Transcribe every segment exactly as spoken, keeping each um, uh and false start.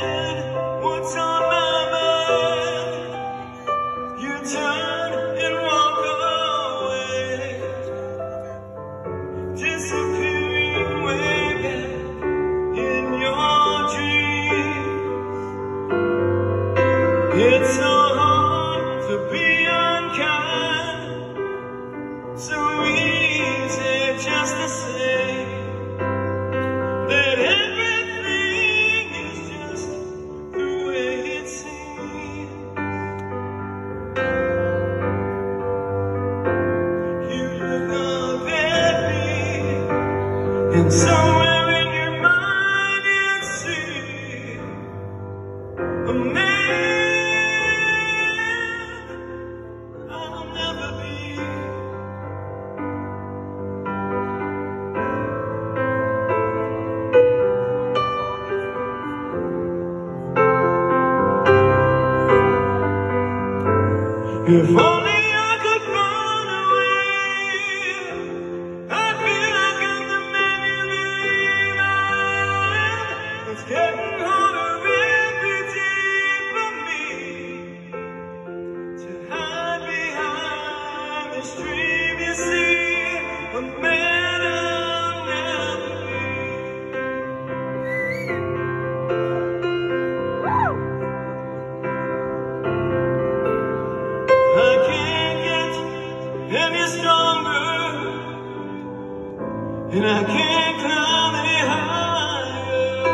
said what's on my mind, you turn and walk away, disappearing way back in your dreams. It's so hard to be unkind, so easy just to say that everything is just the way it seems. You look up at me, and somewhere in your mind you see a man I'll never be. If only I could find a way, I feel like I'm the man you believe I am. It's getting harder every day for me to hide behind this dream you see, a man I'll never be. I can't get any stronger, and I can't climb any higher.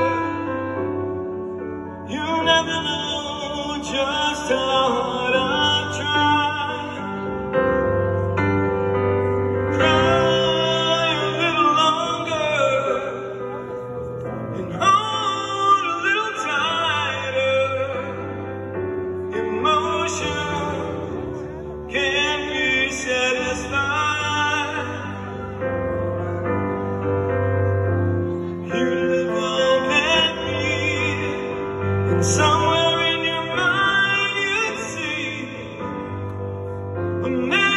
You never know just how hard I've tried. Cry a little longer and hold a little tighter. Emotions can't be satisfied. You look up at me, and somewhere in your mind you'd see a man